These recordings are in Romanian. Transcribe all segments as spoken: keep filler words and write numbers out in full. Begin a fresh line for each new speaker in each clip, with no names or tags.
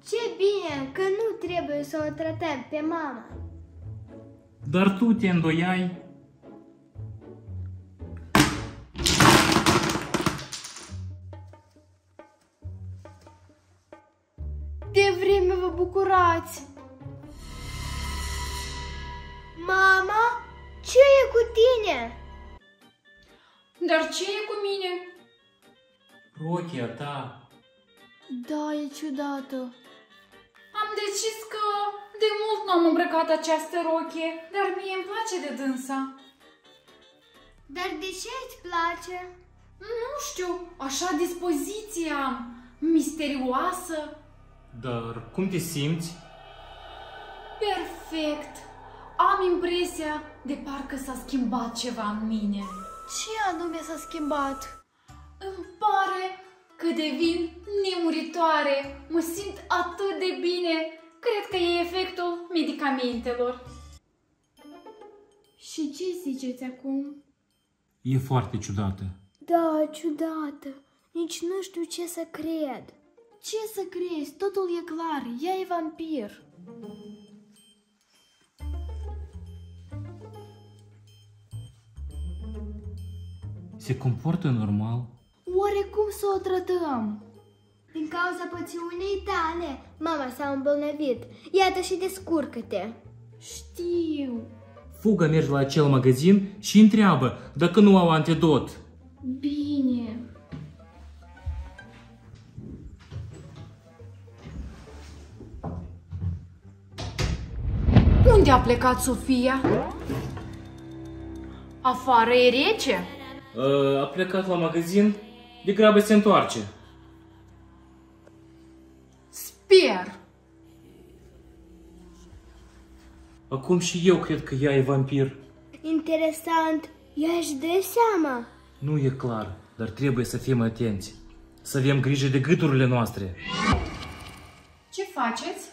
Ce bine că nu trebuie să o tratăm pe mama.
Dar tu te îndoiai?
De vreme vă bucurați. Mama, ce e cu tine?
Dar ce e cu mine?
Rochia ta.
Da, e ciudată.
Am decis că de mult n-am îmbrăcat această rochie, dar mie îmi place de dânsa.
Dar de ce îți place?
Nu știu, așa dispoziție am, misterioasă.
Dar cum te simți?
Perfect. Am impresia de parcă s-a schimbat ceva în mine.
Ce anume s-a schimbat?
Îmi pare că devin nemuritoare. Mă simt atât de bine. Cred că e efectul medicamentelor.
Și ce ziceți acum?
E foarte ciudată.
Da, ciudată. Nici nu știu ce să cred. Ce să crezi? Totul e clar. Ea e vampir.
Se comportă normal?
Oarecum să o tratăm? Din cauza pățiunii tale, mama s-a îmbolnăvit. Iată și descurcă-te. Știu.
Fugă, mergi la acel magazin și întreabă dacă nu au antidot.
Bine.
Unde a plecat Sofia? Afară e rece?
A plecat la magazin, de grabă se întoarce.
Sper.
Acum și eu cred că ea e vampir.
Interesant. Ea își dă seama.
Nu e clar, dar trebuie să fim atenți. Să avem grijă de gâturile noastre.
Ce faceți?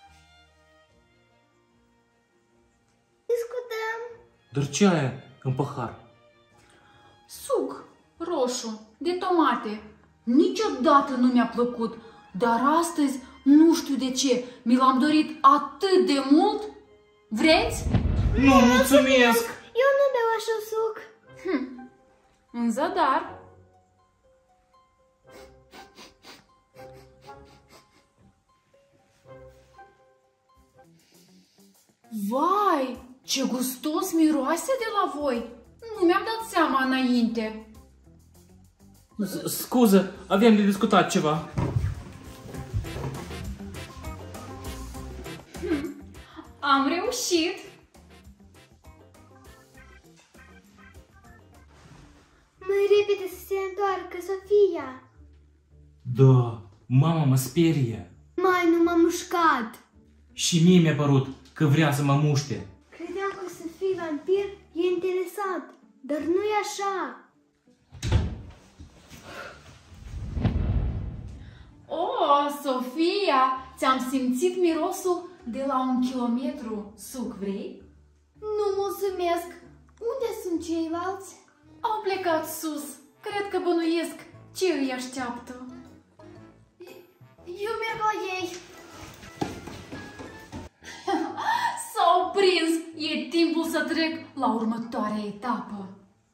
Discutăm.
Dar ce ai în pahar?
Suc roșu de tomate. Niciodată nu mi-a plăcut, dar astăzi nu știu de ce. Mi l-am dorit atât de mult. Vreți?
Nu, mulțumesc!
Eu nu beau așa suc.
Hm. În zadar. Vai, ce gustos miroase de la voi! Nu mi-am dat seama înainte.
Scuză, avem de discutat ceva.
Hm. Am reușit.
Mai repede să se întoarcă, Sofia.
Da, mama mă sperie.
Mai nu m-am mușcat.
Și mie mi-a părut că vrea să mă muște.
Credeam că să fii vampir e interesant, dar nu e așa.
Oh, Sofia, ți-am simțit mirosul de la un kilometru. Suc vrei?
Nu, mulțumesc. Unde sunt ceilalți?
Au plecat sus. Cred că bănuiesc ce îi așteaptă.
Eu merg la ei.
S-au prins! E timpul să trec la următoarea etapă.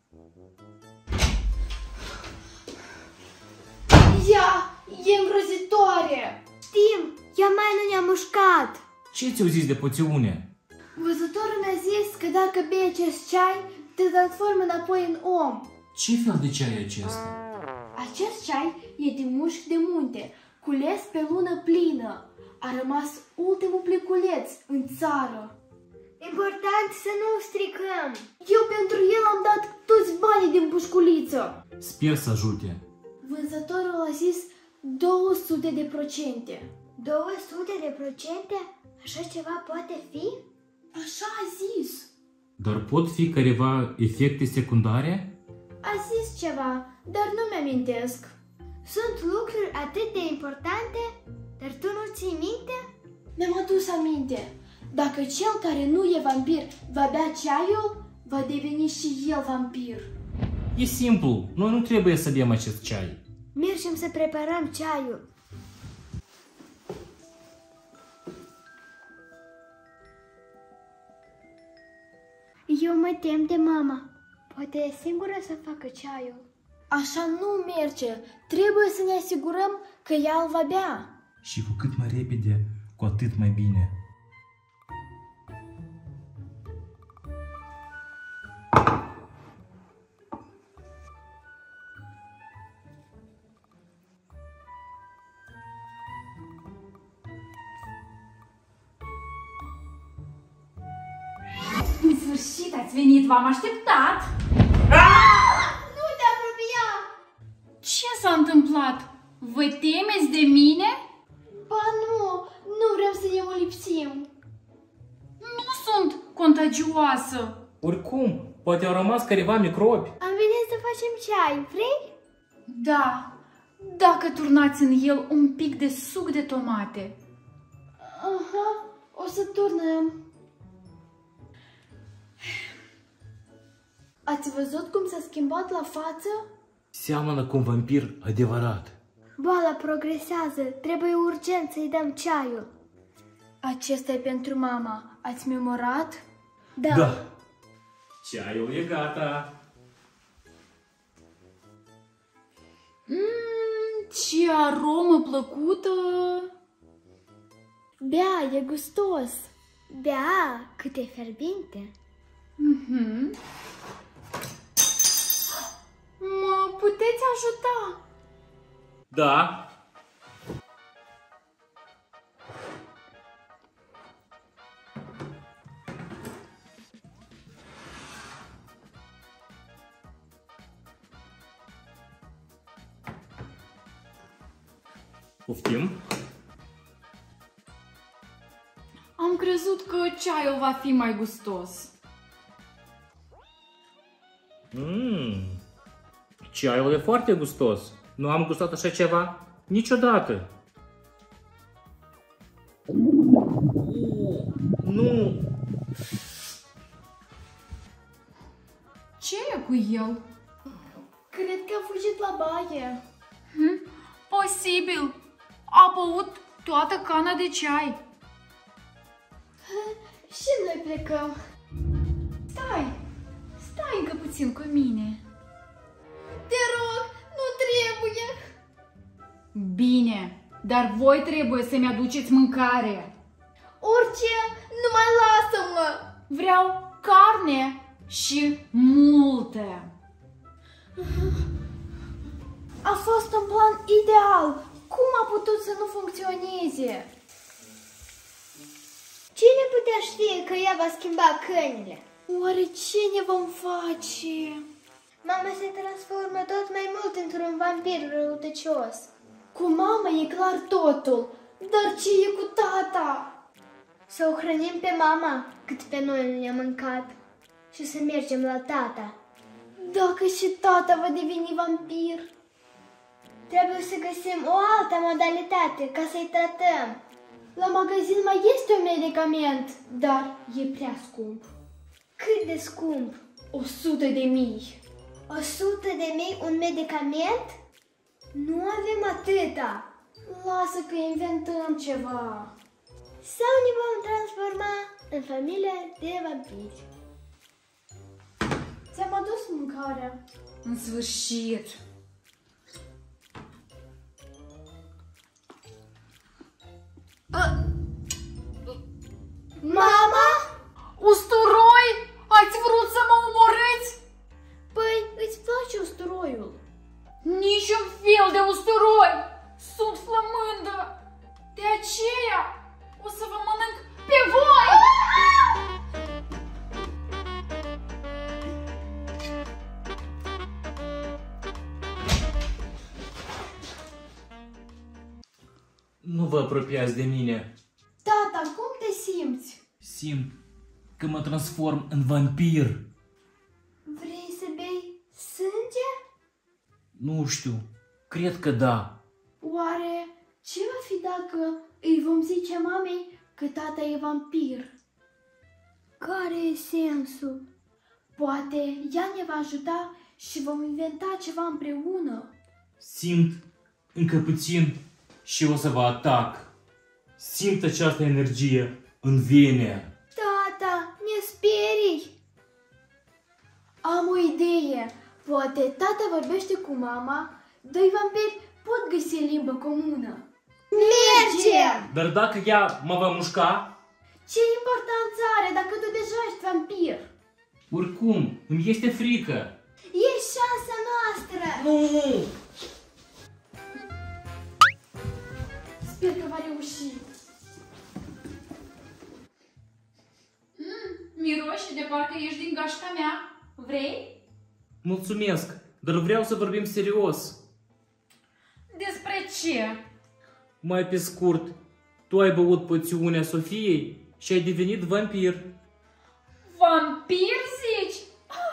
Ea e îngrozitoare. Știm, ea mai nu ne-a mușcat.
Ce ți-au zis de poțiune?
Văzătorul mi-a zis că dacă bei acest ceai, te transformă înapoi în om.
Ce fel de ceai e acesta?
Acest ceai e de mușchi de munte, cules pe lună plină. A rămas ultimul pliculeț în țară. Important să nu stricăm. Eu pentru el am dat toți banii din pușculiță.
Sper să ajute.
Vânzătorul a zis două sute de procente. două sute de procente? Așa ceva poate fi? Așa a zis.
Dar pot fi careva efecte secundare?
A zis ceva, dar nu mi-amintesc. Sunt lucruri atât de importante, dar tu nu ții minte? Mi-am adus aminte. Dacă cel care nu e vampir va bea ceaiul, va deveni și el vampir.
E simplu, noi nu trebuie să bem acest ceai.
Mergem să preparăm ceaiul. Eu mă tem de mama. Poate e singură să facă ceaiul. Așa nu merge. Trebuie să ne asigurăm că ea îl va bea.
Și cu cât mai repede, cu atât mai bine.
În sfârșit ați venit, v-am așteptat!
Nu te apropia!
Ce s-a întâmplat? Vă temeți de mine?
Ba nu, nu vrem să ne molipsim.
Nu sunt contagioasă.
Oricum, poate au rămas careva microbi.
Am venit să facem ceai, vrei?
Da, dacă turnați în el un pic de suc de tomate.
Aha, o să turnăm. Ați văzut cum s-a schimbat la față?
Seamănă cu un vampir adevărat.
Boala progresează, trebuie urgent să-i dăm ceaiul. Acesta e pentru mama. Ați memorat? Da.
Da. Ceaiul e gata.
Mmm, ce aromă plăcută!
Bea, e gustos. Bea, cât e fierbinte.
Mhm. Mă puteți ajuta?
Da. Poftim?
Am crezut că ceaiul va fi mai gustos.
Mmm, ceaiul e foarte gustos. Nu am gustat așa ceva niciodată. Uh, nu!
Ce e cu el?
Cred că a fugit la baie.
Hm? Posibil. A băut toată cana de ceai.
Și noi plecăm.
Stai, stai încă puțin cu mine.
Te rog, nu trebuie.
Bine, dar voi trebuie să-mi aduceți mâncare.
Orice, numai lasă-mă.
Vreau carne și multe.
A fost un plan ideal. Cum a putut să nu funcționeze? Cine putea ști că ea va schimba câinile? Oare ce ne vom face? Mama se transformă tot mai mult într-un vampir răutăcios. Cu mama e clar totul, dar ce e cu tata? Să o hrănim pe mama cât pe noi nu ne-a mâncat și să mergem la tata. Dacă și tata va deveni vampir, trebuie să găsim o altă modalitate ca să-i tratăm. La magazin mai este un medicament, dar e prea scump. Cât de scump? O sută de mii. O sută de mii un medicament? Nu avem atâta. Lasă că inventăm ceva. Sau ne vom transforma în familie de vampiri. Ți-am adus mâncarea.
În sfârșit.
Mama?
Usturoi? Ați vrut să mă omorâți?
Păi, îți place usturoiul?
Niciun fel de usturoi! Sunt flămândă! De aceea o să vă mănânc pe voi!
Nu vă apropiați de mine.
Tata, cum te simți?
Simt că mă transform în vampir.
Vrei să bei sânge?
Nu știu, cred că da.
Oare ce va fi dacă îi vom zice mamei că tata e vampir? Care e sensul? Poate ea ne va ajuta și vom inventa ceva împreună.
Simt încă puțin și o să vă atac. Simt această energie în vene.
Tata, ne sperii! idee! Poate tata vorbește cu mama, doi vampiri pot găsi limbă comună. Mergem!
Dar dacă ea mă va mușca?
Ce importanță are dacă tu deja ești vampir?
Oricum, îmi este frică.
E șansa noastră!
Nu!
Sper că va reuși.
Mm, miroși de parcă ești din gașca mea. Vrei?
Mulțumesc, dar vreau să vorbim serios.
Despre ce?
Mai pe scurt, tu ai băut poțiunea Sofiei și ai devenit vampir.
Vampir zici?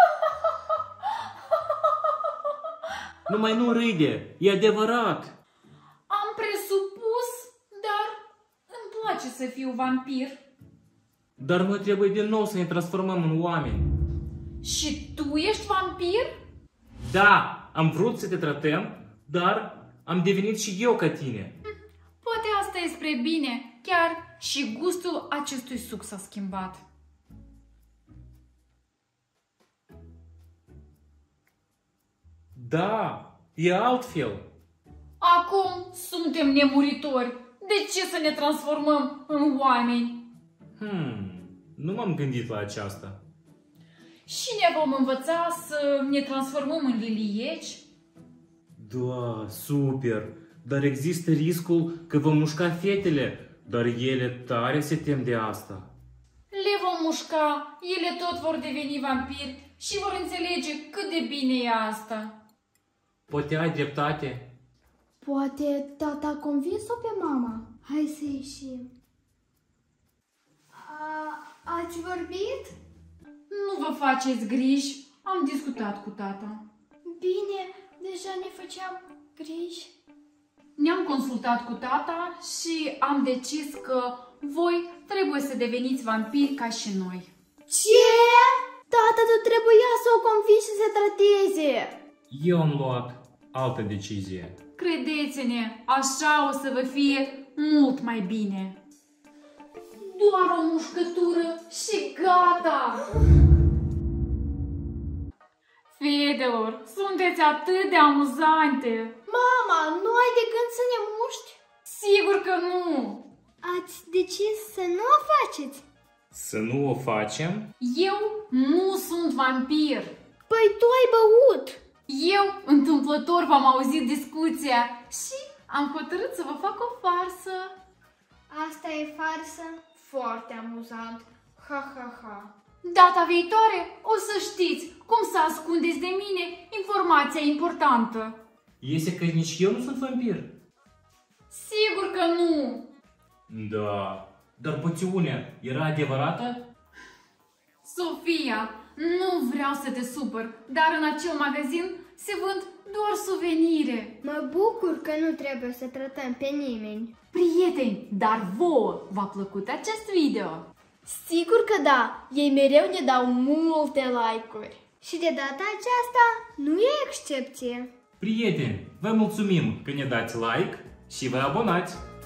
Numai nu râde, e adevărat.
Am presupus, dar îmi place să fiu vampir.
Dar noi trebuie din nou să ne transformăm în oameni.
Și tu ești vampir?
Da, am vrut să te tratăm, dar am devenit și eu ca tine.
Poate asta e spre bine, chiar și gustul acestui suc s-a schimbat.
Da, e altfel.
Acum suntem nemuritori. De ce să ne transformăm în oameni?
Hmm, nu m-am gândit la aceasta.
Și ne vom învăța să ne transformăm în lilieci?
Da, super, dar există riscul că vom mușca fetele, dar ele tare se tem de asta.
Le vom mușca, ele tot vor deveni vampiri și vor înțelege cât de bine e asta.
Poate ai dreptate?
Poate tata a convins-o pe mama. Hai să ieșim. A, ați vorbit?
Nu vă faceți griji, am discutat cu tata.
Bine, deja ne făceam griji.
Ne-am consultat cu tata și am decis că voi trebuie să deveniți vampiri ca și noi.
Ce? Tata, tu trebuia să o convingi să se trateze.
Eu am luat altă decizie.
Credeți-ne, așa o să vă fie mult mai bine. Doar o mușcătură și gata! Fetelor, sunteți atât de amuzante!
Mama, nu ai de gând să ne muști?
Sigur că nu!
Ați decis să nu o faceți?
Să nu o facem?
Eu nu sunt vampir!
Păi tu ai băut!
Eu, întâmplător, v-am auzit discuția și am hotărât să vă fac o farsă.
Asta e farsă? Foarte amuzant. Ha, ha, ha.
Data viitoare o să știți cum să ascundeți de mine informația importantă.
Iese că nici eu nu sunt vampir.
Sigur că nu!
Da, dar poțiunea era adevărată?
Sofia, nu vreau să te supăr, dar în acel magazin se vând doar suvenire.
Mă bucur că nu trebuie să tratăm pe nimeni.
Prieteni, dar vouă v-a plăcut acest video?
Sigur că da, ei mereu ne dau multe like-uri. Și de data aceasta nu e excepție.
Prieteni, vă mulțumim că ne dați like și vă abonați!